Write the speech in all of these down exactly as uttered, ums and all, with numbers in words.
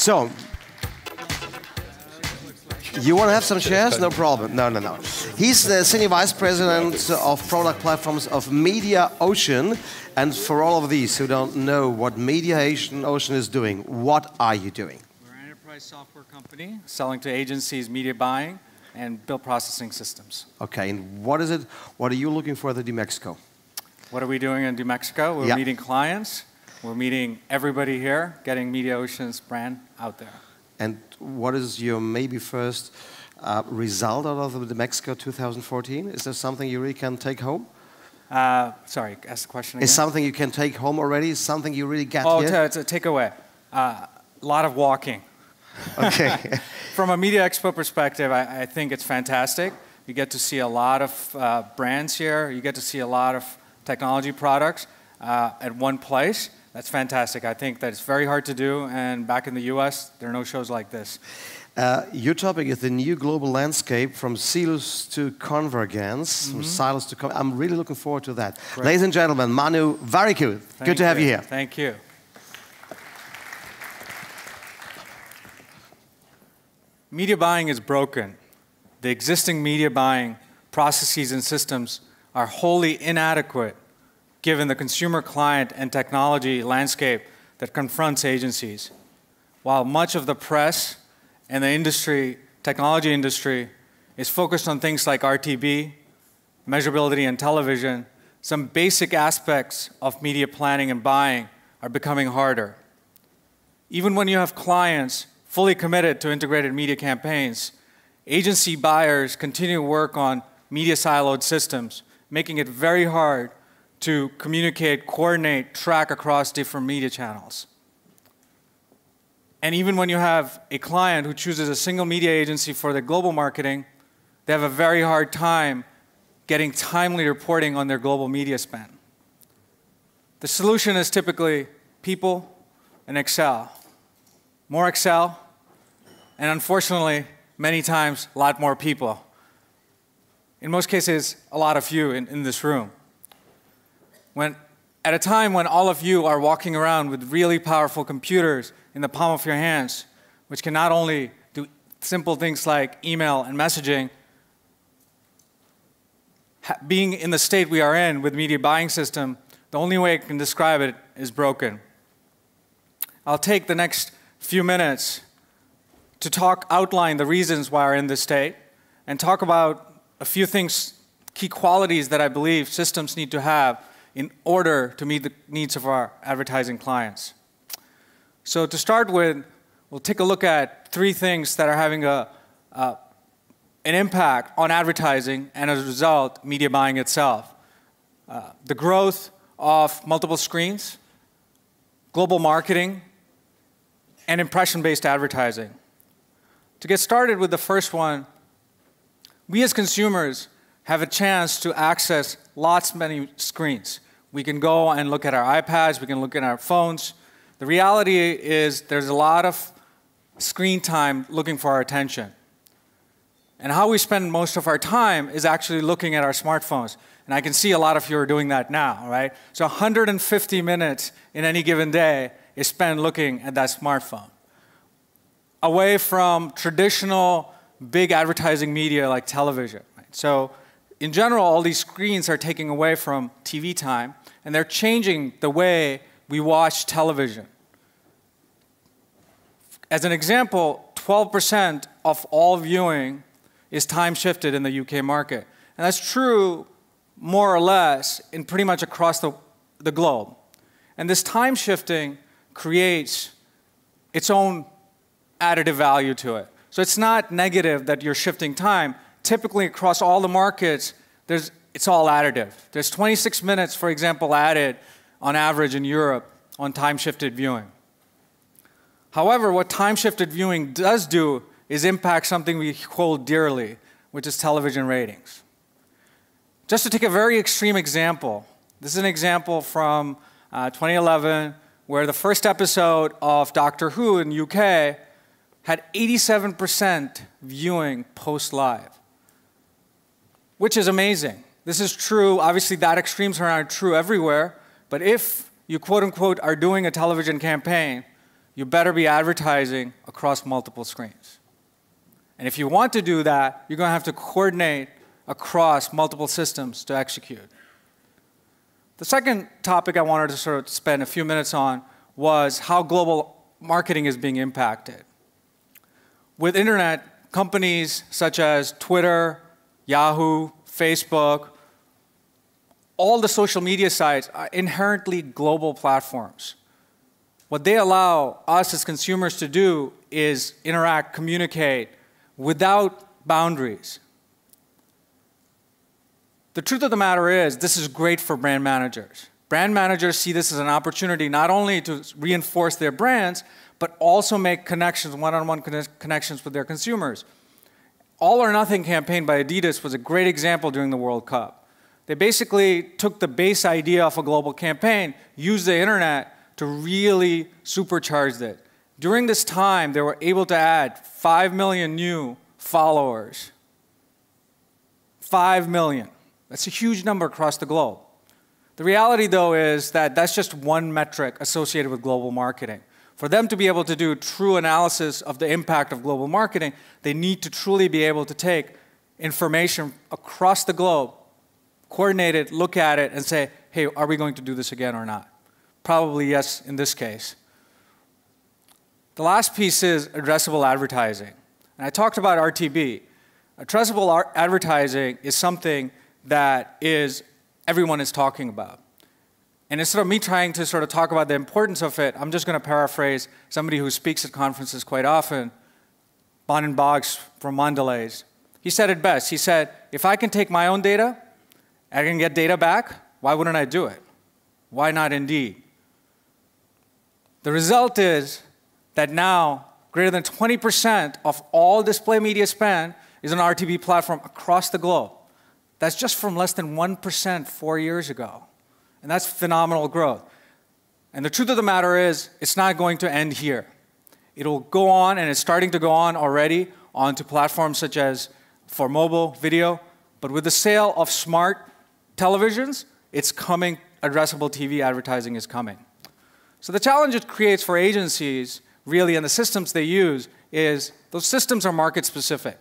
So, you want to have some shares? No problem. No, no, no. He's the Senior Vice President of Product Platforms of MediaOcean. And for all of these who don't know what MediaOcean is doing, what are you doing? We're an enterprise software company selling to agencies media buying and bill processing systems. Okay, and what is it? What are you looking for at the DMEXCO? What are we doing in DMEXCO? We're yeah. meeting clients. We're meeting everybody here, getting MediaOcean's brand out there. And what is your maybe first uh, result out of the DMEXCO two thousand fourteen? Is there something you really can take home? Uh, sorry, ask the question again. Is something you can take home already? Is something you really get oh, here? Oh, it's a takeaway. Uh, a lot of walking. Okay. From a MediaExpo perspective, I, I think it's fantastic. You get to see a lot of uh, brands here. You get to see a lot of technology products uh, at one place. That's fantastic. I think that it's very hard to do, and back in the U S, there are no shows like this. Uh, your topic is the new global landscape, from silos to convergence, Mm-hmm. from silos to con I'm really looking forward to that. Great. Ladies and gentlemen, Manu Variku, good to have you here. Thank you. Media buying is broken. The existing media buying processes and systems are wholly inadequate given the consumer client and technology landscape that confronts agencies. While much of the press and the industry, technology industry, is focused on things like R T B, measurability and television, some basic aspects of media planning and buying are becoming harder. Even when you have clients fully committed to integrated media campaigns, agency buyers continue to work on media siloed systems, making it very hard to communicate, coordinate, track across different media channels. And even when you have a client who chooses a single media agency for their global marketing, they have a very hard time getting timely reporting on their global media spend. The solution is typically people and Excel. More Excel, and unfortunately, many times, a lot more people. In most cases, a lot of you in, in this room. When, at a time when all of you are walking around with really powerful computers in the palm of your hands, which can not only do simple things like email and messaging, being in the state we are in with media buying system, the only way I can describe it is broken. I'll take the next few minutes to talk, outline the reasons why we're in this state, and talk about a few things, key qualities that I believe systems need to have in order to meet the needs of our advertising clients. So to start with, we'll take a look at three things that are having a, uh, an impact on advertising and, as a result, media buying itself. Uh, the growth of multiple screens, global marketing, and impression-based advertising. To get started with the first one, we as consumers have a chance to access lots many screens. We can go and look at our iPads, we can look at our phones. The reality is there's a lot of screen time looking for our attention. And how we spend most of our time is actually looking at our smartphones. And I can see a lot of you are doing that now, right? So one hundred fifty minutes in any given day is spent looking at that smartphone. Away from traditional big advertising media like television. Right? So in general, all these screens are taking away from T V time, and they're changing the way we watch television. As an example, twelve percent of all viewing is time shifted in the U K market. And that's true more or less in pretty much across the, the globe. And this time shifting creates its own additive value to it. So it's not negative that you're shifting time. Typically across all the markets, there's, it's all additive. There's twenty-six minutes, for example, added on average in Europe on time-shifted viewing. However, what time-shifted viewing does do is impact something we hold dearly, which is television ratings. Just to take a very extreme example, this is an example from uh, twenty eleven, where the first episode of Doctor Who in the U K had eighty-seven percent viewing post-live, which is amazing. This is true. Obviously, that extremes are not true everywhere, but if you quote-unquote are doing a television campaign, you better be advertising across multiple screens. And if you want to do that, you're going to have to coordinate across multiple systems to execute. The second topic I wanted to sort of spend a few minutes on was how global marketing is being impacted. With internet, companies such as Twitter, Yahoo, Facebook, all the social media sites are inherently global platforms. What they allow us as consumers to do is interact, communicate without boundaries. The truth of the matter is, this is great for brand managers. Brand managers see this as an opportunity not only to reinforce their brands, but also make connections, one-on-one connections with their consumers. All or Nothing campaign by Adidas was a great example during the World Cup. They basically took the base idea of a global campaign, used the internet to really supercharge it. During this time, they were able to add five million new followers. five million. That's a huge number across the globe. The reality, though, is that that's just one metric associated with global marketing. For them to be able to do true analysis of the impact of global marketing, they need to truly be able to take information across the globe, coordinate it, look at it, and say, hey, are we going to do this again or not? Probably yes in this case. The last piece is addressable advertising. And I talked about R T B. Addressable advertising is something that is everyone is talking about. And instead of me trying to sort of talk about the importance of it, I'm just going to paraphrase somebody who speaks at conferences quite often, Bonin Boggs from Mondelez. He said it best. He said, if I can take my own data, I can get data back, why wouldn't I do it? Why not indeed? The result is that now greater than twenty percent of all display media spend is on R T B platform across the globe. That's just from less than one percent four years ago. And that's phenomenal growth. And the truth of the matter is, it's not going to end here. It'll go on, and it's starting to go on already, onto platforms such as for mobile video. But with the sale of smart televisions, it's coming, addressable T V advertising is coming. So the challenge it creates for agencies, really, and the systems they use, is those systems are market specific.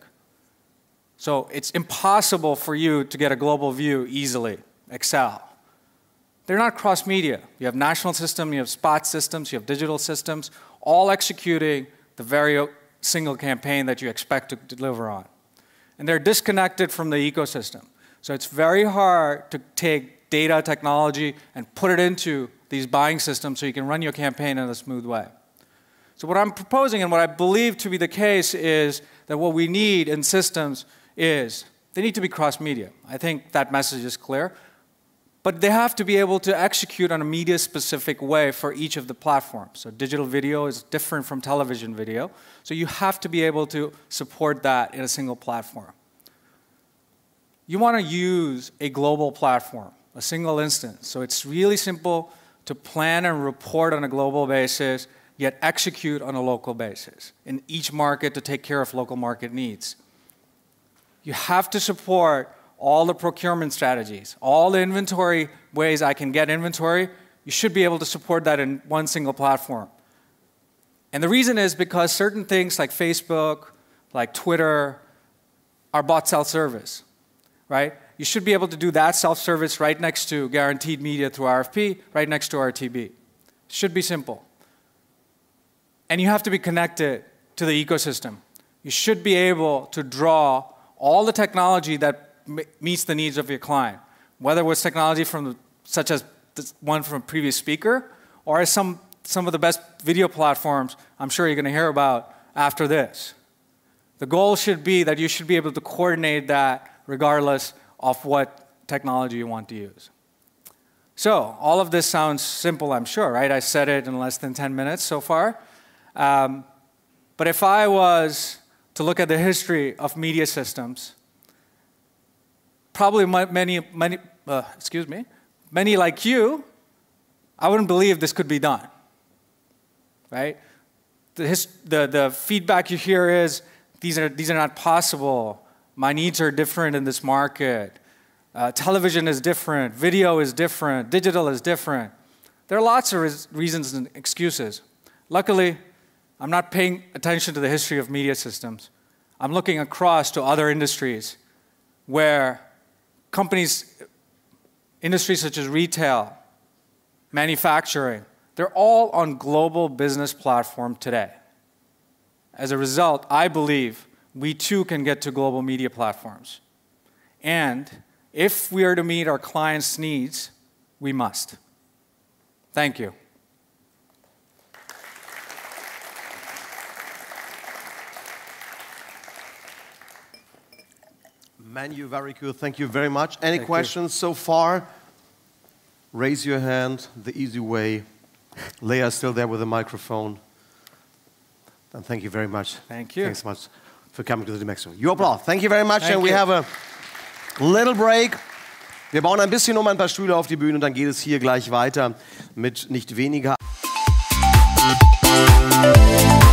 So it's impossible for you to get a global view easily, Excel. They're not cross-media. You have national system, you have spot systems, you have digital systems, all executing the very single campaign that you expect to deliver on. And they're disconnected from the ecosystem. So it's very hard to take data technology and put it into these buying systems so you can run your campaign in a smooth way. So what I'm proposing and what I believe to be the case is that what we need in systems is they need to be cross-media. I think that message is clear. But they have to be able to execute on a media-specific way for each of the platforms. So digital video is different from television video. So you have to be able to support that in a single platform. You want to use a global platform, a single instance. So it's really simple to plan and report on a global basis, yet execute on a local basis in each market to take care of local market needs. You have to support all the procurement strategies, all the inventory ways I can get inventory. You should be able to support that in one single platform. And the reason is because certain things like Facebook, like Twitter, are bought self-service, right? You should be able to do that self-service right next to guaranteed media through R F P, right next to R T B. Should be simple. And you have to be connected to the ecosystem. You should be able to draw all the technology that meets the needs of your client, whether it was technology from the, such as this one from a previous speaker, or as some, some of the best video platforms I'm sure you're going to hear about after this. The goal should be that you should be able to coordinate that regardless of what technology you want to use. So all of this sounds simple, I'm sure, right? I said it in less than ten minutes so far. Um, but if I was to look at the history of media systems, probably many, many, uh, excuse me, many like you, I wouldn't believe this could be done, right? The, his, the, the feedback you hear is, these are, these are not possible. My needs are different in this market. Uh, television is different. Video is different. Digital is different. There are lots of reasons and excuses. Luckily, I'm not paying attention to the history of media systems. I'm looking across to other industries where companies, industries such as retail, manufacturing, they're all on global business platform today. As a result, I believe we too can get to global media platforms. And if we are to meet our clients' needs, we must. Thank you. Manu, very cool. Thank you very much. Any Thank questions you. so far? Raise your hand the easy way. Leah is still there with the microphone. And thank you very much. Thank you. Thanks so much for coming to the D M E X C O. Your applause. Thank you very much. Thank and we you. have a little break. Wir bauen ein bisschen um, ein paar Stühle auf die Bühne und dann geht es hier gleich weiter mit nicht weniger.